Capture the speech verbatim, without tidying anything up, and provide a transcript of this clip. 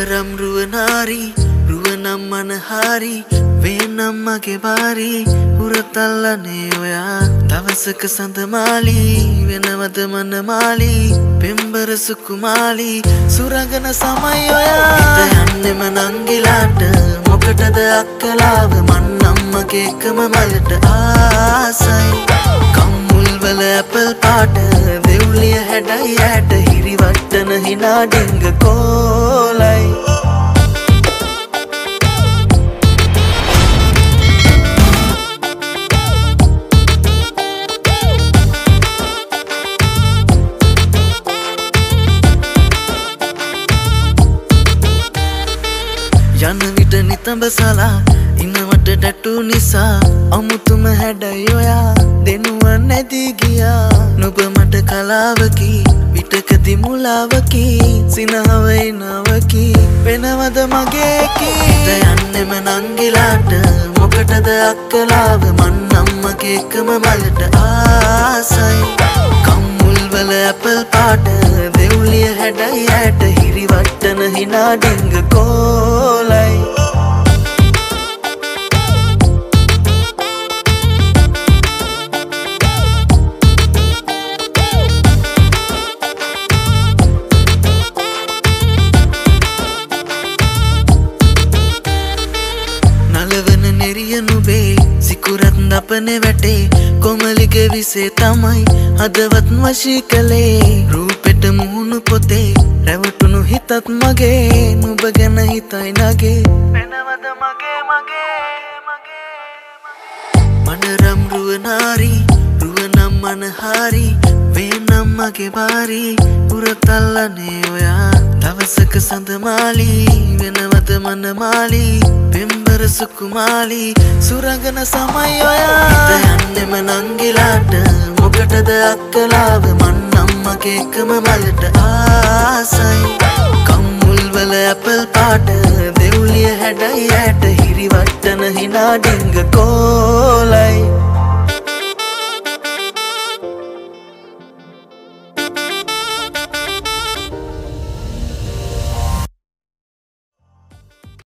මනරම් රුවනාරි රුවනම් මනහාරි වේනම් මගේ බාරි උරතල්ලනේ ඔයා දවසක සඳමාලි වෙනවද මනමාලි පෙම්බර සුකුමාලි සුරංගන සමයි ඔයා යන්නෙම නංගිලාට මොකටද අක්කලාව මන් අම්මගේ එකම මලට ආසයි කම්මුල් වල ඇපල් පාට දෙව්ලිය හැඩයි ඇට හිරිවට්ටන හිනා ඩිංග කෝලයි යන විට නිතඹ සලා ඉනවට ඩැටු නිසා අමුතුම හැඩයි ඔයා දෙනුවන් නැති ගියා නුඹ මට කලාවකි විටකදී මුලාවකි සිනහවයි නවකි වෙනවද මගේ කී යන්නෙම නංගිලාට මොකටද අක්කලාව මන් අම්මගේ එකම මලට ආසයි කම්මුල් වල ඇපල් පාට දෙව්ලිය හැඩයි ඇට හිරිවට්ටන හිනා ඩිංග කෝලයි නලවන නෙරිය නුබේ සිකුරත් දපනේ වැටේ කොමලිගේ විසේ තමයි හදවත් වශී කළේ රූපෙට මුහුණු පොතේ රැවටුණු හිතත් මගේ නුඹ ගැන හිතයි නගේ වෙනවද මගේ මගේ මගේ මනරම් රුවනාරි රුවනම් මනහාරි වේනම් මගේ බාරි උරතල්ලනේ ඔයා දවසක සඳමාලි වෙනවද මනමාලි පෙම්බර සුකුමාලි සුරංගන සමයි ඔයා යන්නෙම නංගිලාට මොකටද අක්කලාව මන් අම්මගේ එකම මලට ආසයි කම්මුල් වල ඇපල් පාට දෙව්ලිය හැඩයි ඇට හිරිවට්ටන හිනා ඩිංග කෝලයි